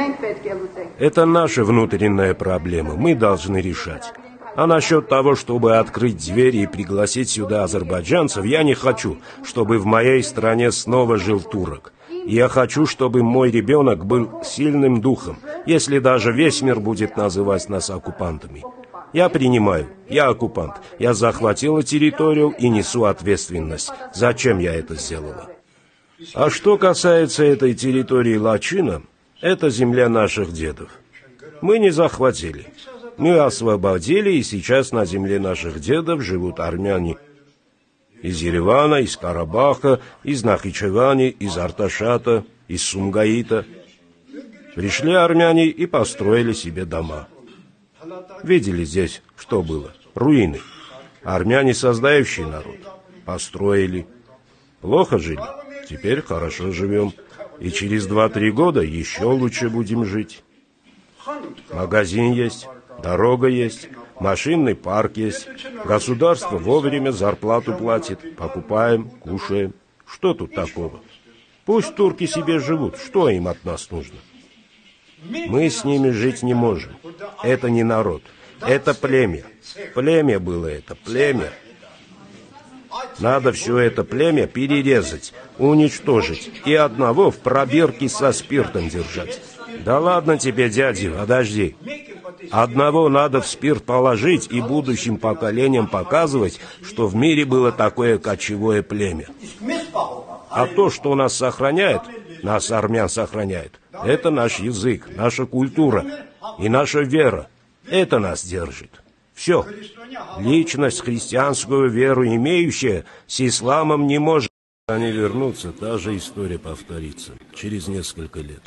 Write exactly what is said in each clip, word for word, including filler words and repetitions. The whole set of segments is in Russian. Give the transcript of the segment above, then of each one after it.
Это наша внутренняя проблема, мы должны решать. А насчет того, чтобы открыть двери и пригласить сюда азербайджанцев, я не хочу, чтобы в моей стране снова жил турок. Я хочу, чтобы мой ребенок был сильным духом, если даже весь мир будет называть нас оккупантами. Я принимаю, я оккупант, я захватила территорию и несу ответственность. Зачем я это сделала? А что касается этой территории Лачина, это земля наших дедов. Мы не захватили. Мы освободили, и сейчас на земле наших дедов живут армяне из Еревана, из Карабаха, из Нахичевани, из Арташата, из Сумгаита. Пришли армяне и построили себе дома. Видели здесь, что было? Руины. Армяне, создающий народ, построили. Плохо жили? Теперь хорошо живем. И через два-три года еще лучше будем жить. Магазин есть, дорога есть, машинный парк есть. Государство вовремя зарплату платит. Покупаем, кушаем. Что тут такого? Пусть турки себе живут. Что им от нас нужно? Мы с ними жить не можем. Это не народ. Это племя. Племя было это, племя. Надо все это племя перерезать, уничтожить и одного в пробирке со спиртом держать. Да ладно тебе, дядя, подожди. Одного надо в спирт положить и будущим поколениям показывать, что в мире было такое кочевое племя. А то, что нас сохраняет, нас, армян, сохраняет, это наш язык, наша культура и наша вера. Это нас держит. Все. Личность, христианскую веру имеющая, с исламом не может. Они вернутся, та же история повторится через несколько лет.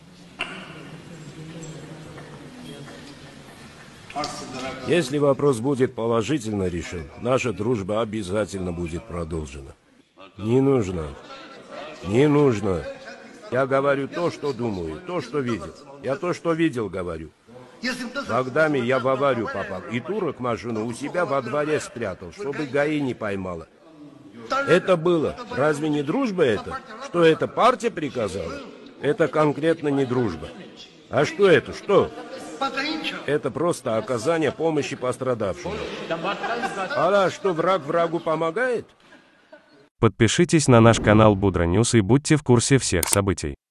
Если вопрос будет положительно решен, наша дружба обязательно будет продолжена. Не нужно. Не нужно. Я говорю то, что думаю, то, что видел. Я то, что видел, говорю. Богдами я в аварию попал, и турок машину у себя во дворе спрятал, чтобы ГАИ не поймала. Это было. Разве не дружба это? Что это партия приказала? Это конкретно не дружба. А что это? Что? Это просто оказание помощи пострадавшим. А что, враг врагу помогает? Подпишитесь на наш канал Будра Ньюс и будьте в курсе всех событий.